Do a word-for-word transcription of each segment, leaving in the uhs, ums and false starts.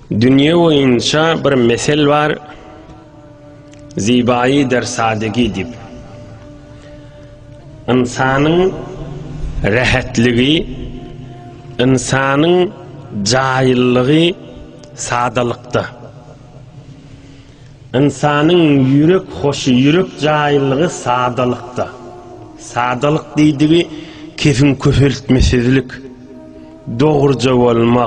Dünya boyunca bir mesel var, zibai der sadegi dip. İnsanın rahatligi, insanın cahilliği sadalıkta. İnsanın yürek hoşu, yürek cahilliği sadalıkta. Sadalık dediği kefin köpürtmesizlik, doğruca olmak,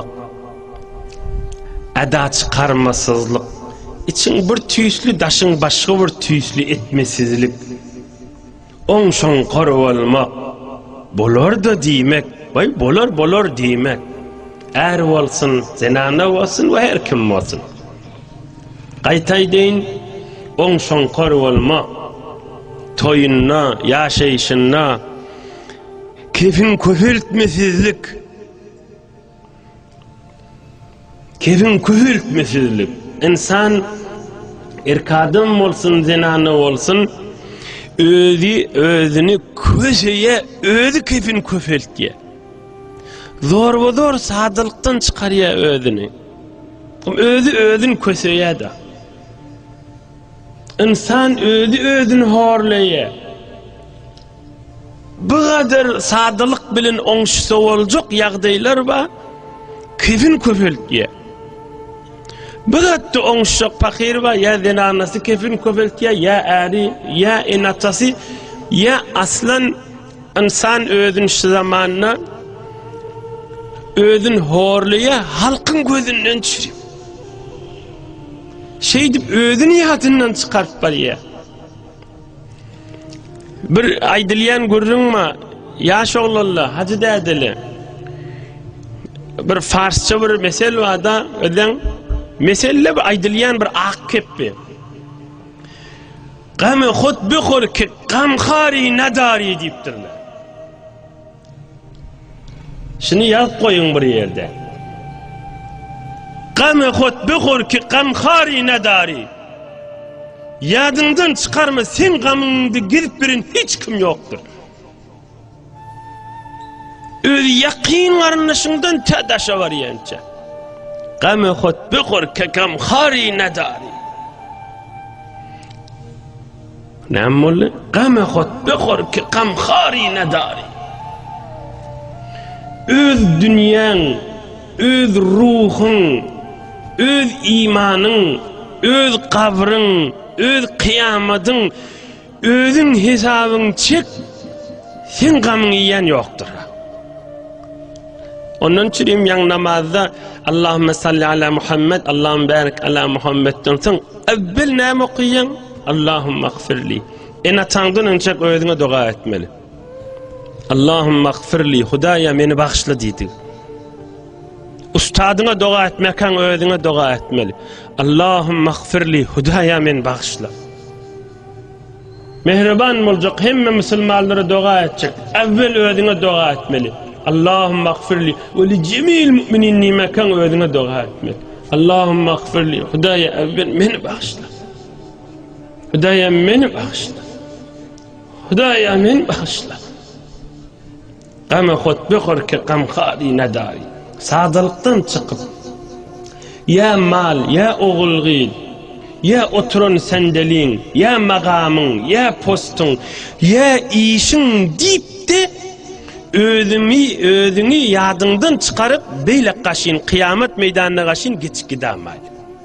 ada çıkarmasızlık, için bir tüyüslü daşın başka bir tüyüslü etmesizlik, on şon koru olmak, bolar da demek, bay bolar bolar demek, er olsun, zenana olsun ve her kim olsun. Qaytay deyin, on şon koru olmak, toyunna, yaşayışınna, kefin köpürtmesizlik, kefin köpürtmesizlik. İnsan erkadın olsun, zenana olsun, özü özünü köşeye, özü kefin köpürtüye. Zor ve zor sadılıktan çıkarıya özünü. Özü özün köşeye de. İnsan özü özünü horlaya. Bu kadar sadılık bilen oňşy olacak ýagdaýlar ba, kefin köpürtüye. Bu kadar oňşy pakir ba, ya zenanasy kefin köpürtüye, ya äri, ya enatasy, ya aslan insan özünü şu zamanna özün horlaya halkın gözünden çürüp. Şey dip özünü ýatyndan çykarıp barýar. Bir aýdylýan görürüňmi? Ýaş oglanlar, hacı dädeli. Bir farsça bir mesel wada, öden meselle bir aýdylýan bir ak keppi. Gam hut bihur ki gam khari nadari diýipdirler. Şunu ýazyp goýuň bir ýerde. Gam hut bihur ki gam khari nadari. Yadından çıkarma, sen gamını girip birin hiç kim yoktur. Öz yakin arınışından tedaşa var yanca. Gamı hut bıkur kekam khari nedari. Ne ammoğlu? Gamı hut bıkur kekam khari nedari. Öz dünyan, öz ruhun, öz imanın, öz kabrın, öz kıyamadın, özün hesabın çek, sen gamın yiyen yoktur. Onun için yan namazda Allahümme salli ala Muhammed, Allahümme barik ala Muhammed'den sen evvel ne okuyan? Allahümme agfirli. En atandın önce özüne dua etmeli. Allahümme agfirli, Hudaya beni bağışla dedi. Ustadına dua etmeken özüne dua etmeli. Allahümme agfirli, Hudaya beni bağışla. Mehriban olacak, hem Müslümanlara dua edecek. Evvel özüne dua etmeli. Allahümme agfirli ve li cemil müminin nimekan özüne dua etmeli. Allahümme agfirli, Hudaya evvel beni bağışla. Hudaya beni bağışla. Hudaya beni bağışla. Gama hut bihur ki gam khari nedari. Sadalıktan çıkıp ya mal, ya oğulgil, ya oturun sendelin, ya magamın, ya postun, ya işin deyip de özümü, özünü yadından çıkarıp beyle kaşın, kıyamet meydanına kaşın geçip gidemeyiz.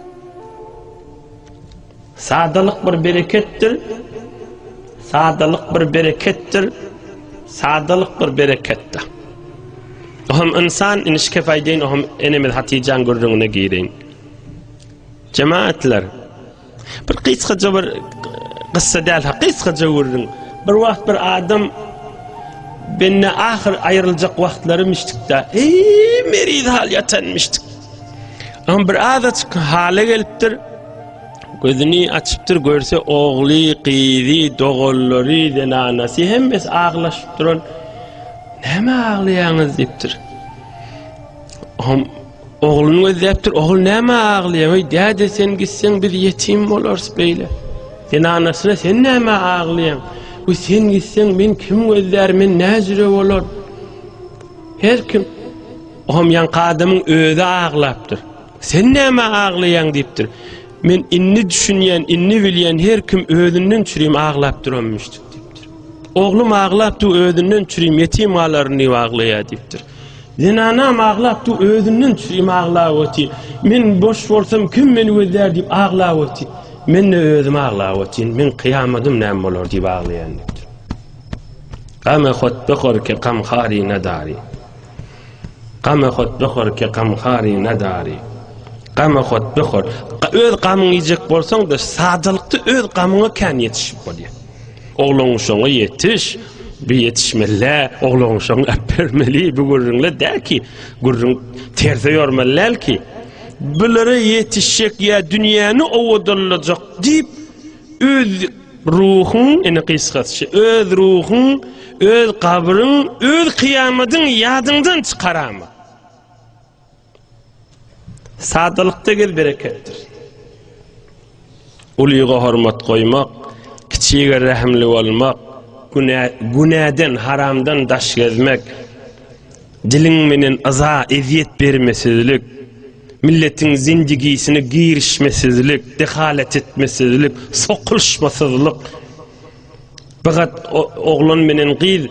Sadalık bir berekettir, sadalık bir berekettir, sadalık bir berekettir. Ohum insan inişke faydeyn, ohum enemel Hatice'nin görürüne girin. Cemaatler, bir kıyskaca bir kıssa değil, kıyskaca görürün. Bir vakit bir adam benimle ahir ayrılacak vaktlarım içtikte, eee merid hal yatanmıştık. Ama bir adet hale geliptir, gözünü açıptır, görse oğlu, kıydı, doğulları, denanası, hem biz ağlaşıp durun. Näme ağlaýaňyz diýipdir. Oğlum, oğlunu özläpdir, oğul näme ağlaýar? Däde sen gitsen biz yetim bolars beýle. Sen anasyna sen näme ağlaýan? Bu sen gitsen men kim özlär, men näjire bolar? Her kim Oğum yan kadımın öğde ağlaptır. Sen näme ağlayan diýipdir. Men inni düşünýän, inni bilýän her kim özünden çürüm ağlap duranmyşdyk diýipdir. Oglum ağlapdy özünden çürüm yetim alaryny ağlaýar diýipdir. Zinanam ağlapdy özünden çürüm ağlap öti. Men boş bolsam kim meni gözler diýip ağlap öti. Men de özüm ağlap öti. Men kıyamadym näme bolar diýip ağlaýan diýipdir. Qama khot bkhor ki qamkhari nadari. Qama khot bkhor ki qamkhari nadari. Qama khot bkhor. Öz qamyny ýejek bolsaň da sadylykdy öz qamyna kan ýetişip bolýar. Oglaň şoňa ýetiş, bir ýetişmeli, oglaň şoňa bermeli, bu gurrunla däki, gurrun terse ýormalylar ki, bulary ýetişek ýa dünýäni owadalyjak diýip öz ruhun, ene kysgatsy, öz ruhun, öz kabryň, öz kıyamadyň ýadyňdan çykarama. Sadylykda gel bereketdir. Ulyga hormat goýmak, kiçige rahimli bolmak, günäden, haramdan daş gezmek, diliň menen aza eziyet bermesizlik, milletin zindigisini girişmesizlik, dehalet etmesizlik, sokulşmasızlık. Fakat oğlan menen gyz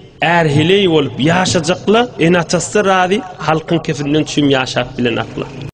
erhiley olup yaşajakla, en atasy razy halkyň kefinden çüm yaşap bilen akla.